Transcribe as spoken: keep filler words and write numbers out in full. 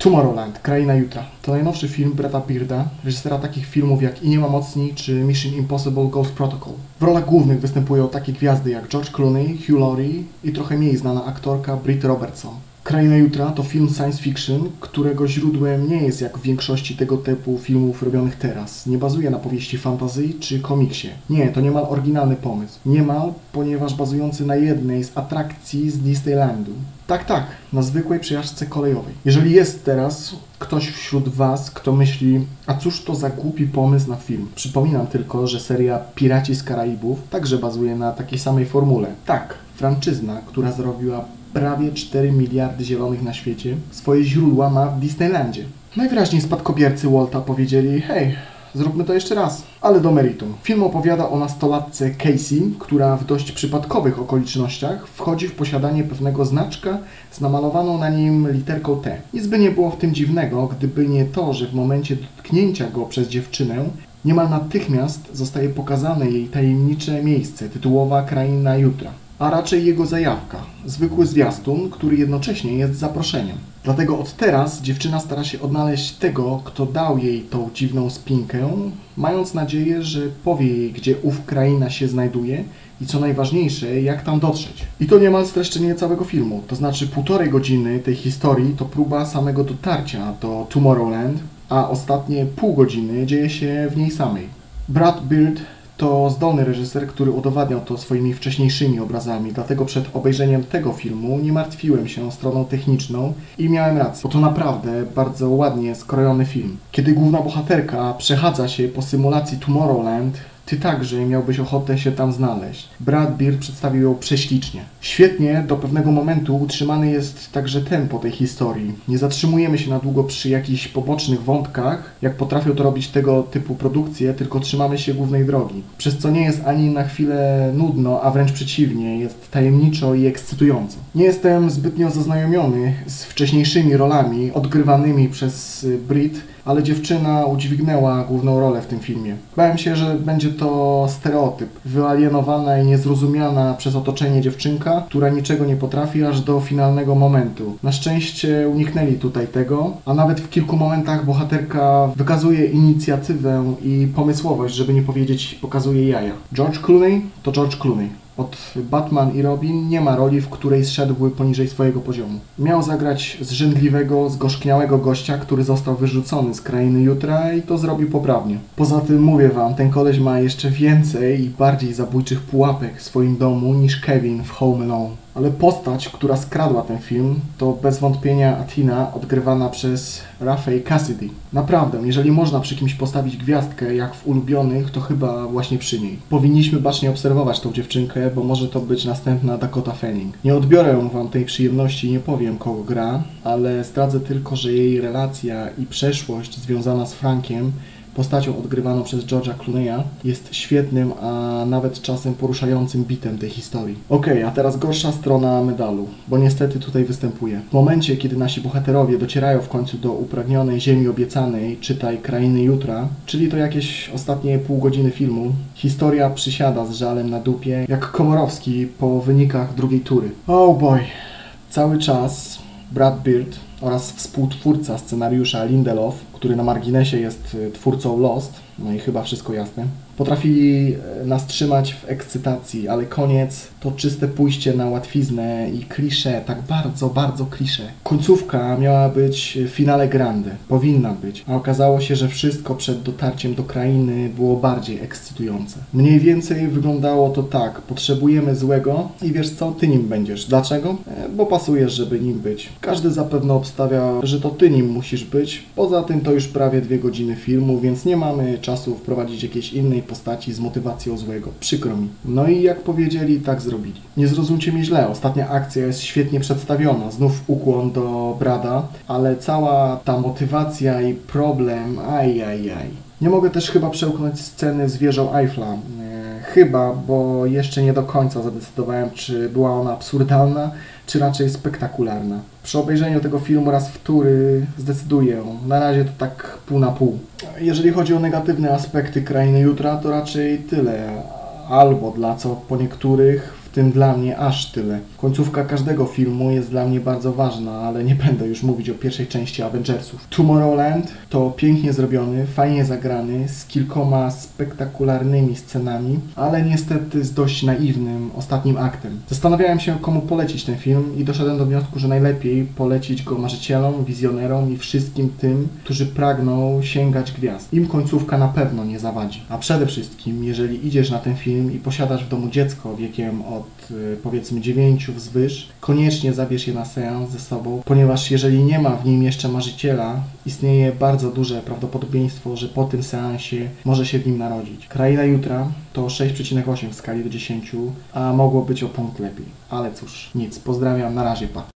Tomorrowland, Kraina Jutra. To najnowszy film Brada Bearda, reżysera takich filmów jak I nie ma mocni czy Mission Impossible Ghost Protocol. W rolach głównych występują takie gwiazdy jak George Clooney, Hugh Laurie i trochę mniej znana aktorka Britt Robertson. Kraina Jutra to film science fiction, którego źródłem nie jest jak w większości tego typu filmów robionych teraz. Nie bazuje na powieści fantasy czy komiksie. Nie, to niemal oryginalny pomysł. Niemal, ponieważ bazujący na jednej z atrakcji z Disneylandu. Tak, tak, na zwykłej przejażdżce kolejowej. Jeżeli jest teraz ktoś wśród Was, kto myśli, a cóż to za głupi pomysł na film. Przypominam tylko, że seria Piraci z Karaibów także bazuje na takiej samej formule. Tak, franczyzna, która zrobiła prawie cztery miliardy zielonych na świecie, swoje źródła ma w Disneylandzie. Najwyraźniej spadkobiercy Walta powiedzieli, hej, zróbmy to jeszcze raz. Ale do meritum. Film opowiada o nastolatce Casey, która w dość przypadkowych okolicznościach wchodzi w posiadanie pewnego znaczka z namalowaną na nim literką T. Nic by nie było w tym dziwnego, gdyby nie to, że w momencie dotknięcia go przez dziewczynę niemal natychmiast zostaje pokazane jej tajemnicze miejsce, tytułowa Kraina Jutra. A raczej jego zajawka, zwykły zwiastun, który jednocześnie jest zaproszeniem. Dlatego od teraz dziewczyna stara się odnaleźć tego, kto dał jej tą dziwną spinkę, mając nadzieję, że powie jej, gdzie ów kraina się znajduje i co najważniejsze, jak tam dotrzeć. I to niemal streszczenie całego filmu, to znaczy półtorej godziny tej historii to próba samego dotarcia do Tomorrowland, a ostatnie pół godziny dzieje się w niej samej. Brad Beard to zdolny reżyser, który udowadniał to swoimi wcześniejszymi obrazami, dlatego przed obejrzeniem tego filmu nie martwiłem się stroną techniczną i miałem rację, bo to naprawdę bardzo ładnie skrojony film. Kiedy główna bohaterka przechadza się po symulacji Tomorrowland, Ty także miałbyś ochotę się tam znaleźć. Brad Beard przedstawił ją prześlicznie. Świetnie do pewnego momentu utrzymany jest także tempo tej historii. Nie zatrzymujemy się na długo przy jakichś pobocznych wątkach, jak potrafią to robić tego typu produkcje, tylko trzymamy się głównej drogi. Przez co nie jest ani na chwilę nudno, a wręcz przeciwnie, jest tajemniczo i ekscytująco. Nie jestem zbytnio zaznajomiony z wcześniejszymi rolami odgrywanymi przez Britt, ale dziewczyna udźwignęła główną rolę w tym filmie. Bałem się, że będzie to stereotyp, wyalienowana i niezrozumiana przez otoczenie dziewczynka, która niczego nie potrafi aż do finalnego momentu. Na szczęście uniknęli tutaj tego, a nawet w kilku momentach bohaterka wykazuje inicjatywę i pomysłowość, żeby nie powiedzieć pokazuje jaja. George Clooney to George Clooney. Od Batman i Robin nie ma roli, w której zszedłby poniżej swojego poziomu. Miał zagrać zrzędliwego, zgorzkniałego gościa, który został wyrzucony z Krainy Jutra i to zrobił poprawnie. Poza tym mówię wam, ten koleś ma jeszcze więcej i bardziej zabójczych pułapek w swoim domu niż Kevin w Home Alone. Ale postać, która skradła ten film, to bez wątpienia Athena, odgrywana przez Rafe Cassidy. Naprawdę, jeżeli można przy kimś postawić gwiazdkę, jak w Ulubionych, to chyba właśnie przy niej. Powinniśmy bacznie obserwować tą dziewczynkę, bo może to być następna Dakota Fanning. Nie odbiorę wam tej przyjemności i nie powiem, kogo gra, ale zdradzę tylko, że jej relacja i przeszłość związana z Frankiem, postacią odgrywaną przez George'a Clooney'a, jest świetnym, a nawet czasem poruszającym bitem tej historii. Okej, okay, a teraz gorsza strona medalu, bo niestety tutaj występuje. W momencie, kiedy nasi bohaterowie docierają w końcu do upragnionej ziemi obiecanej, czytaj Krainy Jutra, czyli to jakieś ostatnie pół godziny filmu, historia przysiada z żalem na dupie, jak Komorowski po wynikach drugiej tury. Oh boy, cały czas Brad Beard oraz współtwórca scenariusza Lindelof, który na marginesie jest twórcą Lost, no i chyba wszystko jasne, potrafili nas trzymać w ekscytacji, ale koniec to czyste pójście na łatwiznę i klisze, tak bardzo, bardzo klisze. Końcówka miała być finale grande, powinna być, a okazało się, że wszystko przed dotarciem do krainy było bardziej ekscytujące. Mniej więcej wyglądało to tak, potrzebujemy złego i wiesz co, ty nim będziesz. Dlaczego? Bo pasujesz, żeby nim być. Każdy zapewne obstawia, że to ty nim musisz być, poza tym to już prawie dwie godziny filmu, więc nie mamy czasu wprowadzić jakiejś innej postaci z motywacją złego. Przykro mi. No i jak powiedzieli, tak zrobili. Nie zrozumcie mnie źle, ostatnia akcja jest świetnie przedstawiona, znów ukłon do Brada, ale cała ta motywacja i problem, ajajaj. Nie mogę też chyba przełknąć sceny z wieżą Eiffla. Chyba, bo jeszcze nie do końca zadecydowałem, czy była ona absurdalna, czy raczej spektakularna. Przy obejrzeniu tego filmu raz wtóry zdecyduję. Na razie to tak pół na pół. Jeżeli chodzi o negatywne aspekty Krainy Jutra, to raczej tyle. Albo dla co po niektórych w tym dla mnie aż tyle. Końcówka każdego filmu jest dla mnie bardzo ważna, ale nie będę już mówić o pierwszej części Avengersów. Tomorrowland to pięknie zrobiony, fajnie zagrany, z kilkoma spektakularnymi scenami, ale niestety z dość naiwnym ostatnim aktem. Zastanawiałem się, komu polecić ten film i doszedłem do wniosku, że najlepiej polecić go marzycielom, wizjonerom i wszystkim tym, którzy pragną sięgać gwiazd. Im końcówka na pewno nie zawadzi. A przede wszystkim, jeżeli idziesz na ten film i posiadasz w domu dziecko wiekiem od y, powiedzmy dziewięciu wzwyż, koniecznie zabierz je na seans ze sobą, ponieważ jeżeli nie ma w nim jeszcze marzyciela, istnieje bardzo duże prawdopodobieństwo, że po tym seansie może się w nim narodzić. Kraina Jutra to sześć przecinek osiem w skali do dziesięciu, a mogło być o punkt lepiej. Ale cóż, nic. Pozdrawiam, na razie, pa.